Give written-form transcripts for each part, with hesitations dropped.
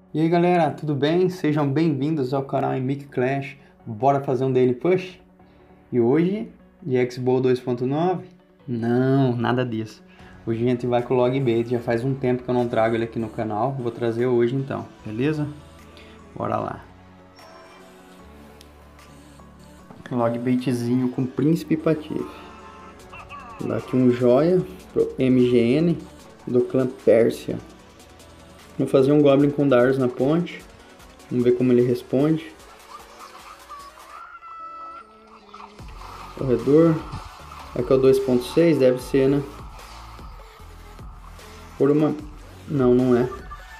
E aí galera, tudo bem? Sejam bem-vindos ao canal Mic Clash. Bora fazer um Daily Push? E hoje, de X-Bow 2.9? Não, nada disso. Hoje a gente vai com o Logbait, já faz um tempo que eu não trago ele aqui no canal. Vou trazer hoje então, beleza? Bora lá. Logbaitzinho com Príncipe Patife. Vou dar aqui um joia pro MGN do clã Pérsia. Vou fazer um Goblin com Darius na ponte. Vamos ver como ele responde. Corredor. Aqui é o 2.6, deve ser, né? Por uma... Não, não é.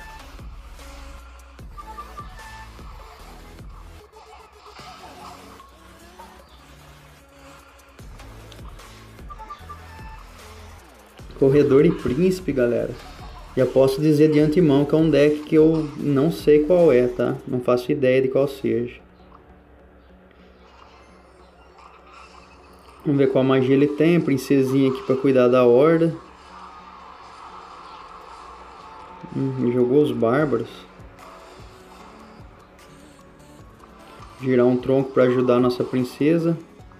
Corredor e Príncipe, galera. Já posso dizer de antemão que é um deck que eu não sei qual é, tá? Não faço ideia de qual seja. Vamos ver qual magia ele tem. A princesinha aqui para cuidar da horda. Me jogou os bárbaros. Girar um tronco para ajudar a nossa princesa.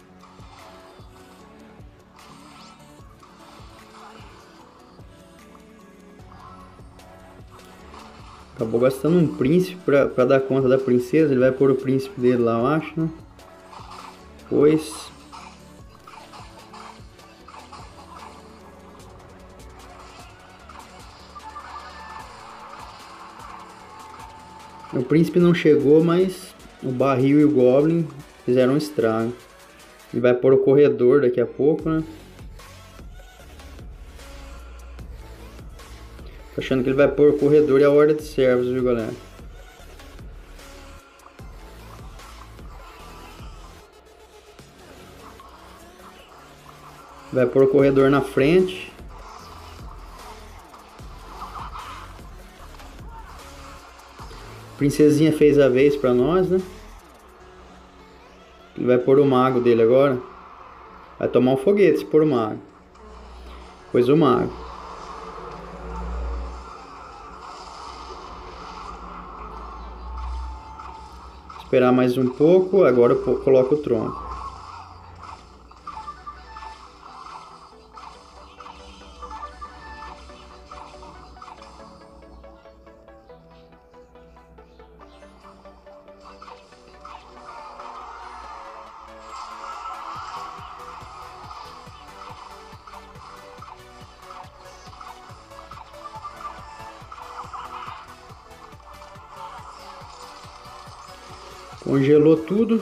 Acabou gastando um príncipe para dar conta da princesa. Ele vai pôr o príncipe dele lá, eu acho, né? Pois... O príncipe não chegou, mas o barril e o goblin fizeram um estrago. Ele vai pôr o corredor daqui a pouco, né? Tô achando que ele vai pôr o corredor e a horda de servos, viu, galera? Vai pôr o corredor na frente. Princesinha fez a vez pra nós, né? Ele vai pôr o mago dele agora. Vai tomar um foguete se pôr o mago. Pois o mago. Esperar mais um pouco. Agora eu coloco o tronco. Congelou tudo.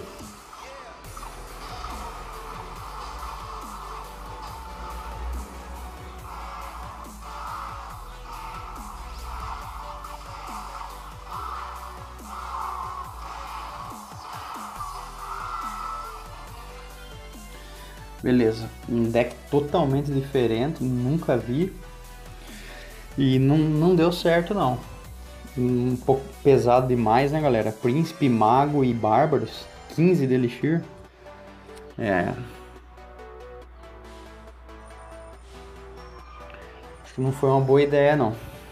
Beleza, um deck totalmente diferente, nunca vi. E não deu certo não. Um pouco pesado demais, né, galera? Príncipe, Mago e Bárbaros. 15 de Elixir. É. Acho que não foi uma boa ideia, não.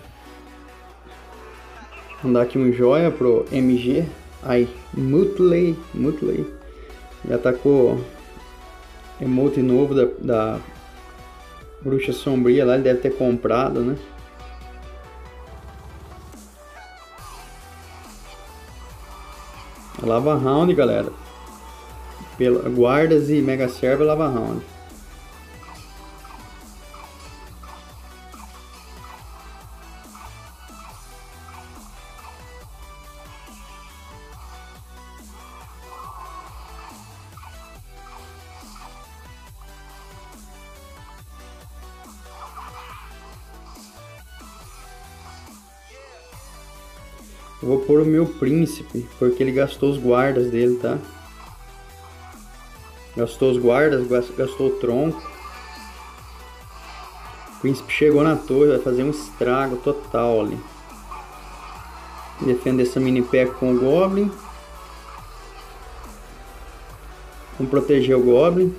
Vou dar aqui um joia pro MG. Ai, Mutley. Já tacou emote novo da Bruxa Sombria lá. Ele deve ter comprado, né? Lava Round, galera. Guardas e Mega Servo Lava Round. Eu vou pôr o meu príncipe, porque ele gastou os guardas dele, tá? Gastou os guardas, gastou o tronco. O príncipe chegou na torre, vai fazer um estrago total ali. Defender essa mini pack com o Goblin. Vamos proteger o Goblin.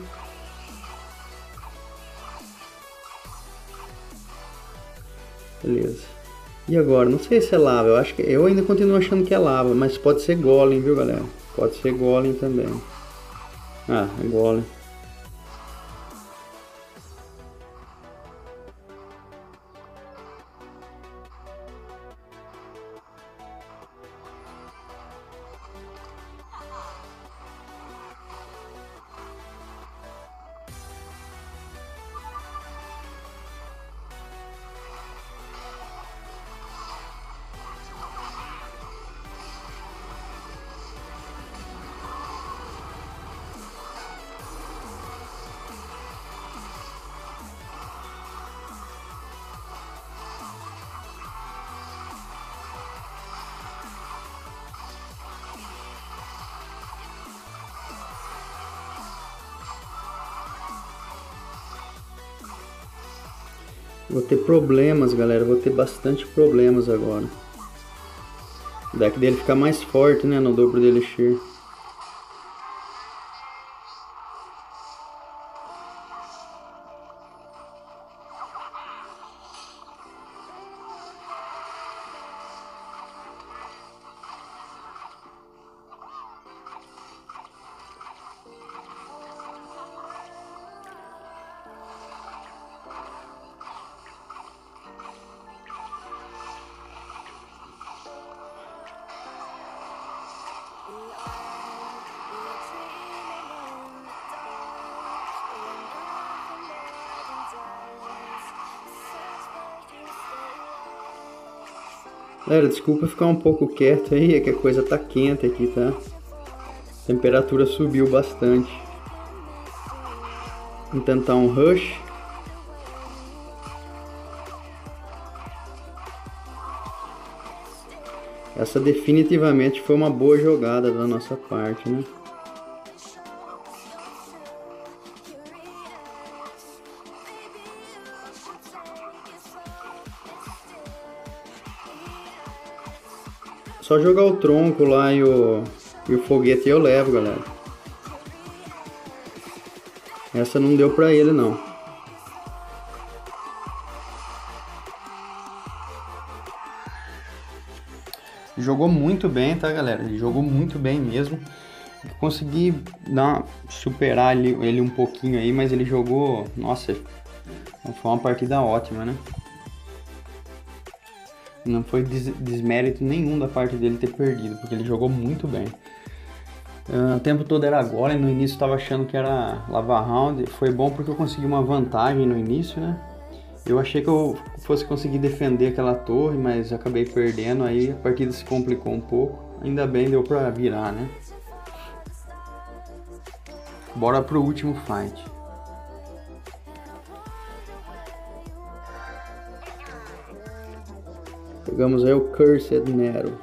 Beleza. E agora? Não sei se é lava. Eu ainda continuo achando que é lava, mas pode ser golem, viu, galera? Pode ser golem também. Ah, é golem. Vou ter problemas, galera. Vou ter bastante problemas agora. O deck dele fica mais forte, né? No dobro de Elixir. Galera, desculpa ficar um pouco quieto aí, é que a coisa tá quente aqui, tá? A temperatura subiu bastante. Vamos tentar um rush. Essa definitivamente foi uma boa jogada da nossa parte, né? Só jogar o tronco lá e o foguete eu levo, galera. Essa não deu pra ele, não. Jogou muito bem, tá, galera? Ele jogou muito bem mesmo. Consegui superar ele um pouquinho aí, mas ele jogou... Nossa, foi uma partida ótima, né? Não foi desmérito nenhum da parte dele ter perdido, porque ele jogou muito bem. O tempo todo era golem, no início eu tava achando que era lava round. Foi bom porque eu consegui uma vantagem no início, né? Eu achei que eu fosse conseguir defender aquela torre, mas acabei perdendo, aí a partida se complicou um pouco. Ainda bem, deu pra virar, né? Bora pro último fight. Pegamos aí o Cursed Nero.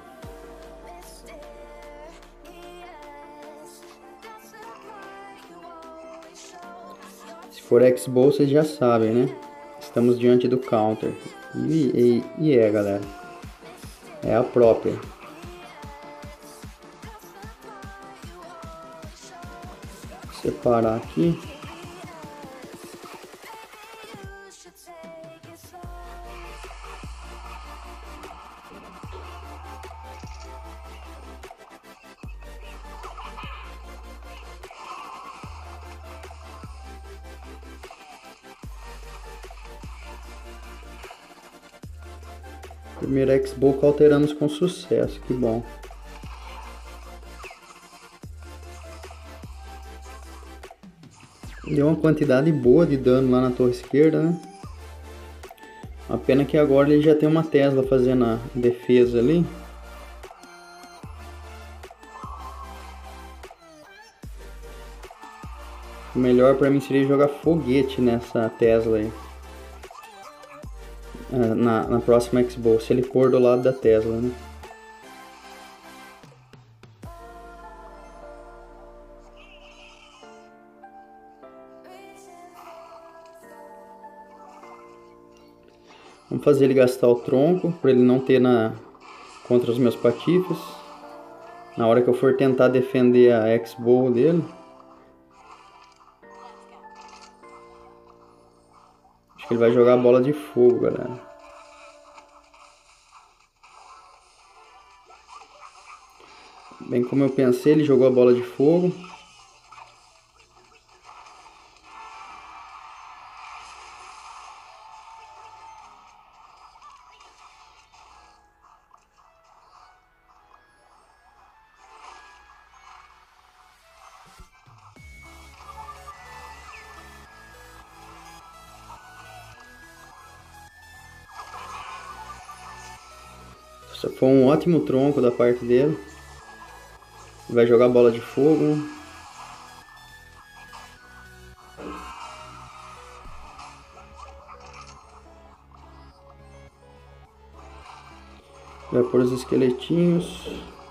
Se for X-Bow, vocês já sabem, né? Estamos diante do counter. E galera. É a própria. Vou separar aqui. Primeiro X-Bow alteramos com sucesso, que bom. Deu uma quantidade boa de dano lá na torre esquerda, né? A pena que agora ele já tem uma Tesla fazendo a defesa ali. O melhor pra mim seria jogar foguete nessa Tesla aí. Na próxima X-Bow, se ele for do lado da Tesla, né? Vamos fazer ele gastar o tronco, para ele não ter contra os meus patifes. Na hora que eu for tentar defender a X-Bow dele. Acho que ele vai jogar a bola de fogo, galera. Bem como eu pensei, ele jogou a bola de fogo. Isso foi um ótimo tronco da parte dele. Vai jogar bola de fogo. Vai pôr os esqueletinhos.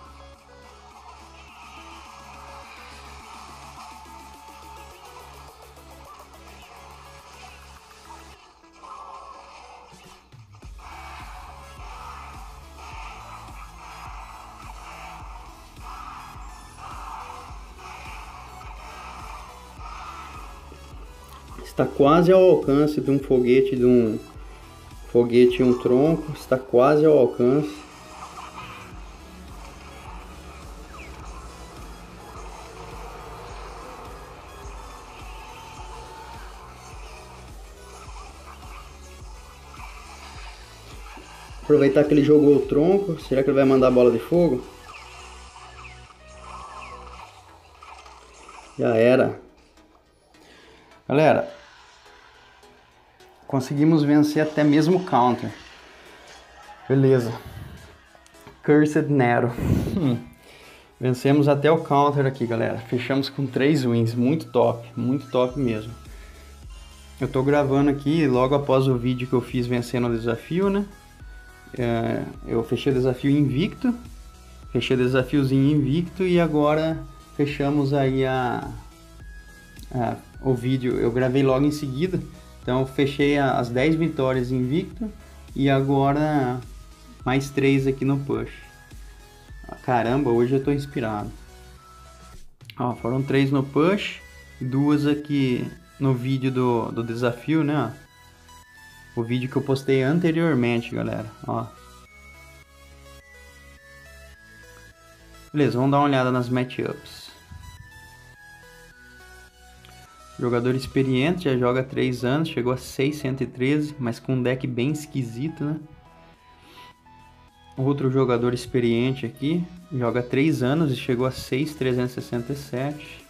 Está quase ao alcance de um foguete, e um tronco. Está quase ao alcance. Aproveitar que ele jogou o tronco. Será que ele vai mandar a bola de fogo? Já era. Galera, conseguimos vencer até mesmo o counter. Beleza. Cursed Nero. Vencemos até o counter aqui, galera. Fechamos com 3 wins. Muito top mesmo. Eu tô gravando aqui logo após o vídeo que eu fiz vencendo o desafio, né? Eu fechei o desafio invicto. Fechei o desafiozinho invicto e agora fechamos aí o vídeo. Eu gravei logo em seguida. Então eu fechei as 10 vitórias invicto e agora mais 3 aqui no push. Caramba, hoje eu tô inspirado. Ó, foram 3 no push, 2 aqui no vídeo do desafio, né? O vídeo que eu postei anteriormente, galera. Ó. Beleza, vamos dar uma olhada nas matchups. Jogador experiente, já joga há 3 anos, chegou a 613, mas com um deck bem esquisito, né? Outro jogador experiente aqui, joga há 3 anos e chegou a 6,367.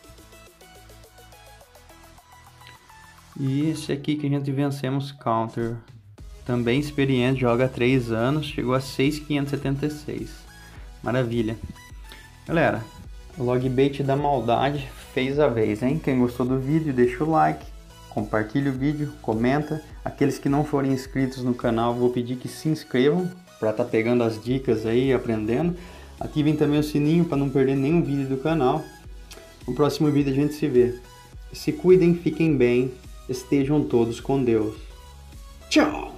E esse aqui que a gente vencemos counter, também experiente, joga há 3 anos, chegou a 6,576. Maravilha. Galera, o Logbait da maldade fez a vez, hein? Quem gostou do vídeo, deixa o like, compartilha o vídeo, comenta. Aqueles que não forem inscritos no canal, vou pedir que se inscrevam para estar pegando as dicas aí e aprendendo. Ativem também o sininho para não perder nenhum vídeo do canal. No próximo vídeo a gente se vê. Se cuidem, fiquem bem, estejam todos com Deus. Tchau!